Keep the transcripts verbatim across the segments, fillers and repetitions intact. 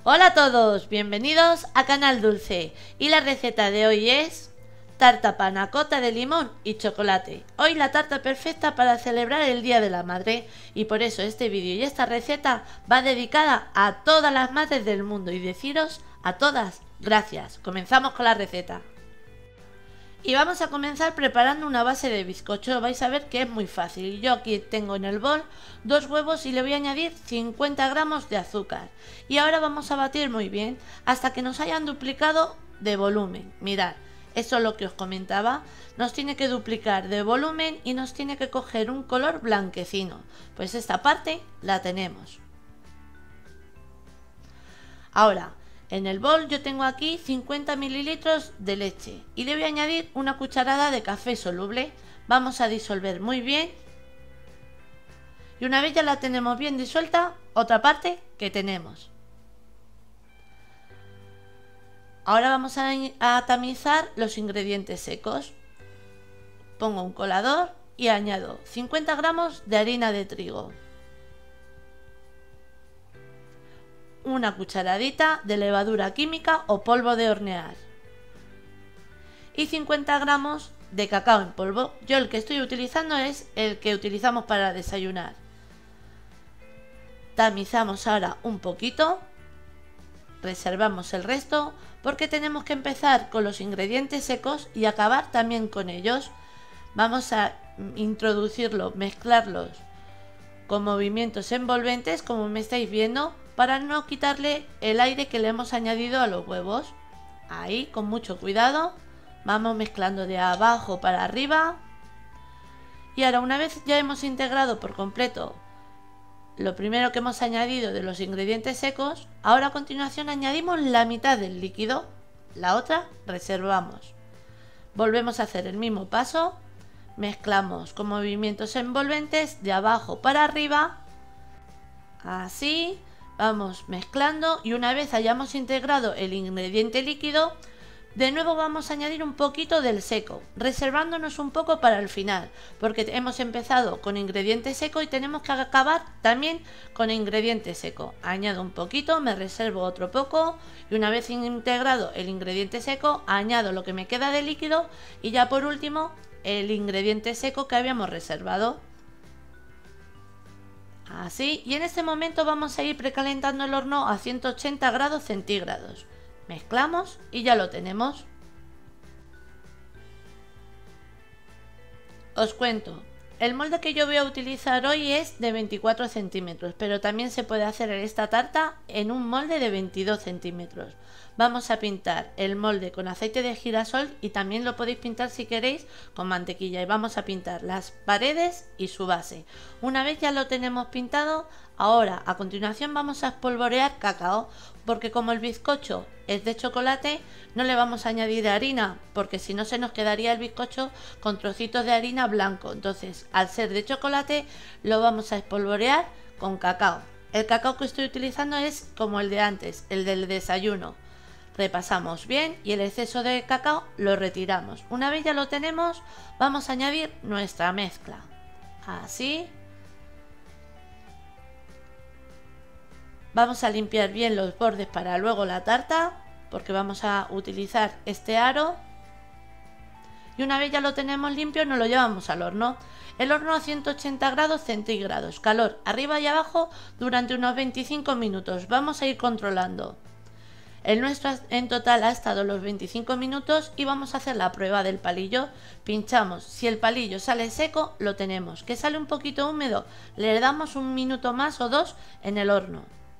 Hola a todos, bienvenidos a Canal Dulce y la receta de hoy es tarta panna cotta de limón y chocolate. Hoy la tarta perfecta para celebrar el Día de la Madre y por eso este vídeo y esta receta va dedicada a todas las madres del mundo y deciros a todas gracias. Comenzamos con la receta. Y vamos a comenzar preparando una base de bizcocho. Vais a ver que es muy fácil. Yo aquí tengo en el bol dos huevos y le voy a añadir cincuenta gramos de azúcar. Y ahora vamos a batir muy bien hasta que nos hayan duplicado de volumen. Mirad, eso es lo que os comentaba. Nos tiene que duplicar de volumen y nos tiene que coger un color blanquecino. Pues esta parte la tenemos. Ahora, en el bol yo tengo aquí cincuenta mililitros de leche y le voy a añadir una cucharada de café soluble. Vamos a disolver muy bien. Y una vez ya la tenemos bien disuelta, otra parte que tenemos. Ahora vamos a, a tamizar los ingredientes secos. Pongo un colador y añado cincuenta gramos de harina de trigo, una cucharadita de levadura química o polvo de hornear y cincuenta gramos de cacao en polvo. Yo el que estoy utilizando es el que utilizamos para desayunar. Tamizamos ahora un poquito, reservamos el resto porque tenemos que empezar con los ingredientes secos y acabar también con ellos. Vamos a introducirlos, mezclarlos con movimientos envolventes como me estáis viendo, para no quitarle el aire que le hemos añadido a los huevos. Ahí, con mucho cuidado, vamos mezclando de abajo para arriba. Y ahora, una vez ya hemos integrado por completo lo primero que hemos añadido de los ingredientes secos, ahora a continuación añadimos la mitad del líquido, la otra reservamos. Volvemos a hacer el mismo paso, mezclamos con movimientos envolventes de abajo para arriba, así. Vamos mezclando y una vez hayamos integrado el ingrediente líquido, de nuevo vamos a añadir un poquito del seco, reservándonos un poco para el final, porque hemos empezado con ingrediente seco y tenemos que acabar también con ingrediente seco. Añado un poquito, me reservo otro poco y una vez integrado el ingrediente seco, añado lo que me queda de líquido y ya por último el ingrediente seco que habíamos reservado. Así, y en este momento vamos a ir precalentando el horno a ciento ochenta grados centígrados. Mezclamos y ya lo tenemos. Os cuento, el molde que yo voy a utilizar hoy es de veinticuatro centímetros, pero también se puede hacer esta tarta en un molde de veintidós centímetros. Vamos a pintar el molde con aceite de girasol y también lo podéis pintar si queréis con mantequilla, y vamos a pintar las paredes y su base. Una vez ya lo tenemos pintado, ahora a continuación vamos a espolvorear cacao, porque como el bizcocho es de chocolate no le vamos a añadir harina, porque si no se nos quedaría el bizcocho con trocitos de harina blanco. Entonces, al ser de chocolate lo vamos a espolvorear con cacao. El cacao que estoy utilizando es como el de antes, el del desayuno. Repasamos bien y el exceso de cacao lo retiramos. Una vez ya lo tenemos, vamos a añadir nuestra mezcla. Así. Vamos a limpiar bien los bordes para luego la tarta, porque vamos a utilizar este aro. Y una vez ya lo tenemos limpio, nos lo llevamos al horno. El horno a ciento ochenta grados centígrados, calor arriba y abajo durante unos veinticinco minutos. Vamos a ir controlando. El nuestro en total ha estado los veinticinco minutos y vamos a hacer la prueba del palillo. Pinchamos, si el palillo sale seco, lo tenemos. Que sale un poquito húmedo, le damos un minuto más o dos en el horno.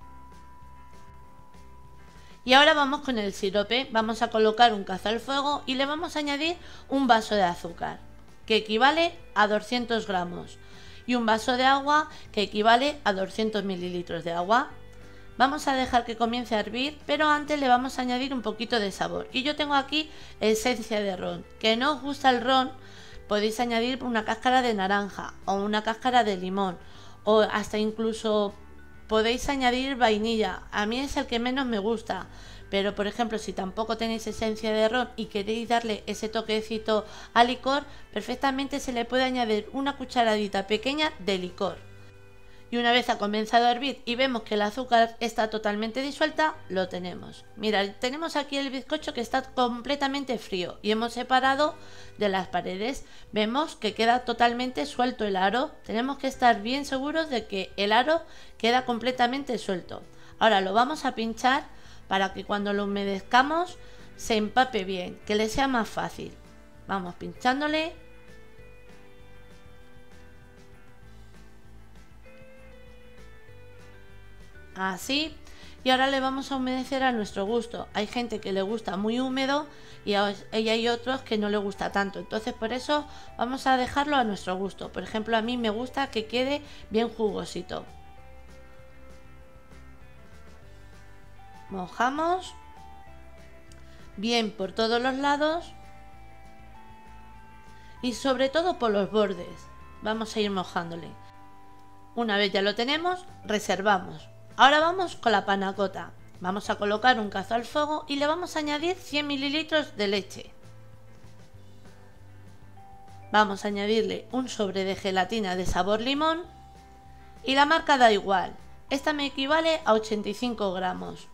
Y ahora vamos con el sirope. Vamos a colocar un cazo al fuego y le vamos a añadir un vaso de azúcar, que equivale a doscientos gramos, y un vaso de agua, que equivale a doscientos mililitros de agua. Vamos a dejar que comience a hervir, pero antes le vamos a añadir un poquito de sabor. Y yo tengo aquí esencia de ron. Que no os gusta el ron, podéis añadir una cáscara de naranja o una cáscara de limón, o hasta incluso podéis añadir vainilla. A mí es el que menos me gusta, pero por ejemplo si tampoco tenéis esencia de ron y queréis darle ese toquecito al licor, perfectamente se le puede añadir una cucharadita pequeña de licor. Y una vez ha comenzado a hervir y vemos que el azúcar está totalmente disuelta, lo tenemos. Mira, tenemos aquí el bizcocho que está completamente frío y hemos separado de las paredes. Vemos que queda totalmente suelto el aro. Tenemos que estar bien seguros de que el aro queda completamente suelto. Ahora lo vamos a pinchar para que cuando lo humedezcamos se empape bien, que le sea más fácil. Vamos pinchándole. Así. Y ahora le vamos a humedecer a nuestro gusto. Hay gente que le gusta muy húmedo y hay otros que no le gusta tanto. Entonces por eso vamos a dejarlo a nuestro gusto. Por ejemplo, a mí me gusta que quede bien jugosito. Mojamos bien por todos los lados y sobre todo por los bordes. Vamos a ir mojándole. Una vez ya lo tenemos, reservamos. Ahora vamos con la panna cotta. Vamos a colocar un cazo al fuego y le vamos a añadir cien mililitros de leche. Vamos a añadirle un sobre de gelatina de sabor limón y la marca da igual. Esta me equivale a ochenta y cinco gramos.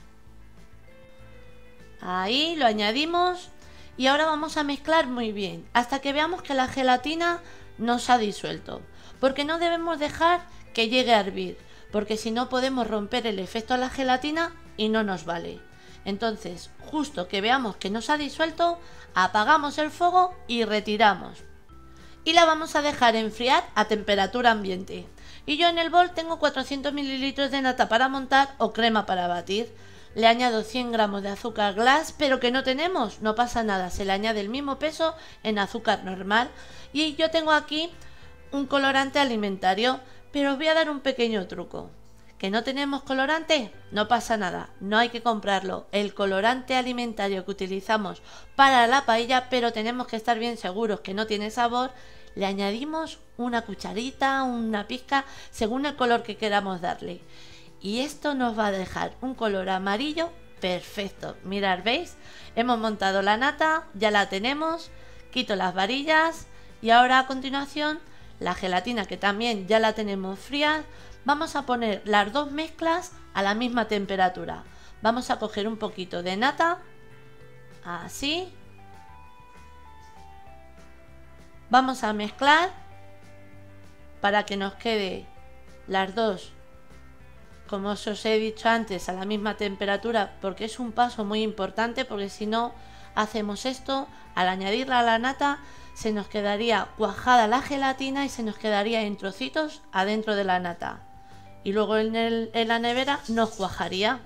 Ahí lo añadimos y ahora vamos a mezclar muy bien hasta que veamos que la gelatina nos ha disuelto, porque no debemos dejar que llegue a hervir, porque si no podemos romper el efecto de la gelatina y no nos vale. Entonces, justo que veamos que nos ha disuelto, apagamos el fuego y retiramos. Y la vamos a dejar enfriar a temperatura ambiente. Y yo en el bol tengo cuatrocientos mililitros de nata para montar o crema para batir. Le añado cien gramos de azúcar glass, pero que no tenemos, no pasa nada, se le añade el mismo peso en azúcar normal. Y yo tengo aquí un colorante alimentario, pero os voy a dar un pequeño truco. ¿Que no tenemos colorante? No pasa nada, no hay que comprarlo. El colorante alimentario que utilizamos para la paella, pero tenemos que estar bien seguros que no tiene sabor, le añadimos una cucharita, una pizca, según el color que queramos darle. Y esto nos va a dejar un color amarillo perfecto. Mirad, ¿veis? Hemos montado la nata, ya la tenemos, quito las varillas y ahora a continuación la gelatina, que también ya la tenemos fría. Vamos a poner las dos mezclas a la misma temperatura. Vamos a coger un poquito de nata, así. Vamos a mezclar para que nos quede las dos, como os he dicho antes, a la misma temperatura, porque es un paso muy importante, porque si no hacemos esto, al añadirla a la nata, se nos quedaría cuajada la gelatina y se nos quedaría en trocitos adentro de la nata. Y luego en, el, en la nevera nos cuajaría.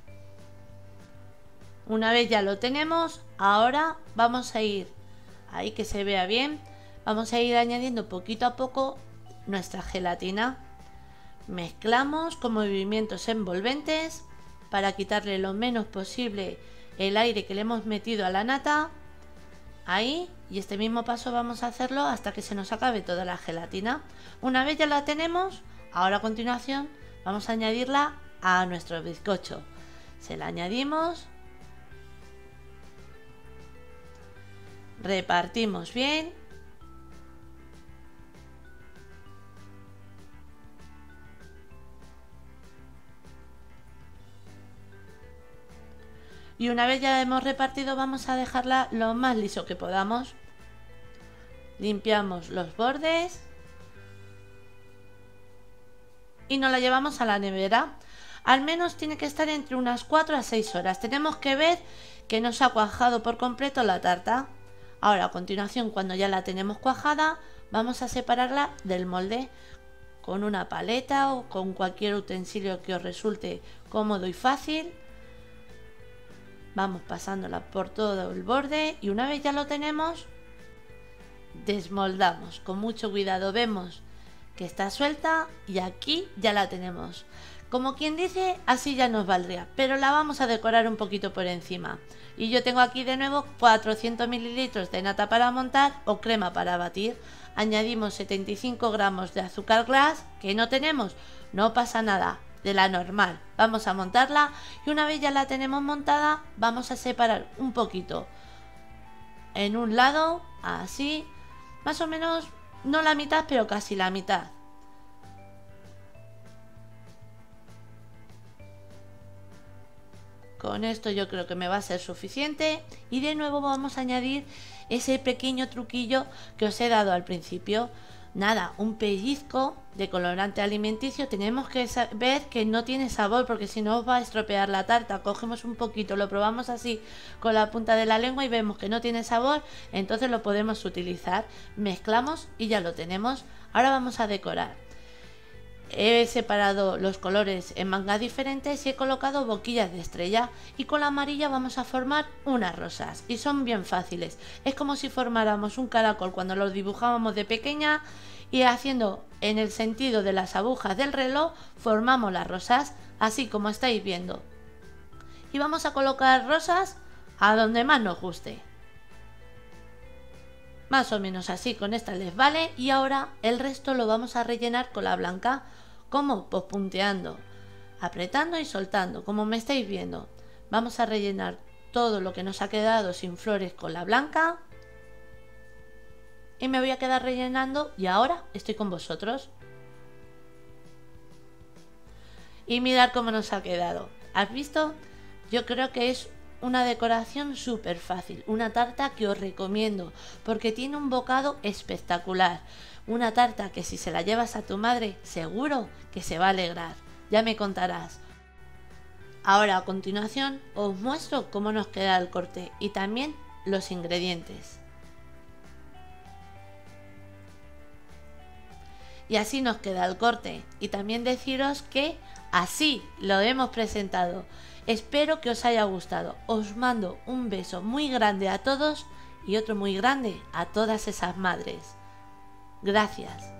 Una vez ya lo tenemos, ahora vamos a ir, ahí que se vea bien, vamos a ir añadiendo poquito a poco nuestra gelatina. Mezclamos con movimientos envolventes para quitarle lo menos posible el aire que le hemos metido a la nata. Ahí, y este mismo paso vamos a hacerlo hasta que se nos acabe toda la gelatina. Una vez ya la tenemos, ahora a continuación vamos a añadirla a nuestro bizcocho. Se la añadimos, repartimos bien. Y una vez ya hemos repartido, vamos a dejarla lo más liso que podamos. Limpiamos los bordes y nos la llevamos a la nevera. Al menos tiene que estar entre unas cuatro a seis horas. Tenemos que ver que nos ha cuajado por completo la tarta. Ahora, a continuación, cuando ya la tenemos cuajada, vamos a separarla del molde con una paleta o con cualquier utensilio que os resulte cómodo y fácil. Vamos pasándola por todo el borde y una vez ya lo tenemos, desmoldamos con mucho cuidado. Vemos que está suelta y aquí ya la tenemos. Como quien dice, así ya nos valdría, pero la vamos a decorar un poquito por encima. Y yo tengo aquí de nuevo cuatrocientos mililitros de nata para montar o crema para batir. Añadimos setenta y cinco gramos de azúcar glass, que no tenemos, no pasa nada, de la normal. Vamos a montarla y una vez ya la tenemos montada, vamos a separar un poquito en un lado, así, más o menos, no la mitad, pero casi la mitad. Con esto yo creo que me va a ser suficiente. Y de nuevo vamos a añadir ese pequeño truquillo que os he dado al principio. Nada, un pellizco de colorante alimenticio. Tenemos que ver que no tiene sabor, porque si no os va a estropear la tarta. Cogemos un poquito, lo probamos así con la punta de la lengua y vemos que no tiene sabor, entonces lo podemos utilizar. Mezclamos y ya lo tenemos. Ahora vamos a decorar. He separado los colores en mangas diferentes y he colocado boquillas de estrella, y con la amarilla vamos a formar unas rosas y son bien fáciles. Es como si formáramos un caracol cuando lo dibujábamos de pequeña, y haciendo en el sentido de las agujas del reloj formamos las rosas, así como estáis viendo. Y vamos a colocar rosas a donde más nos guste. Más o menos así, con esta les vale. Y ahora el resto lo vamos a rellenar con la blanca. ¿Cómo? Pues punteando, apretando y soltando, como me estáis viendo. Vamos a rellenar todo lo que nos ha quedado sin flores con la blanca. Y me voy a quedar rellenando y ahora estoy con vosotros. Y mirad cómo nos ha quedado. ¿Has visto? Yo creo que es una decoración súper fácil, una tarta que os recomiendo porque tiene un bocado espectacular. Una tarta que si se la llevas a tu madre seguro que se va a alegrar, ya me contarás. Ahora a continuación os muestro cómo nos queda el corte y también los ingredientes. Y así nos queda el corte, y también deciros que así lo hemos presentado. Espero que os haya gustado. Os mando un beso muy grande a todos y otro muy grande a todas esas madres. Gracias.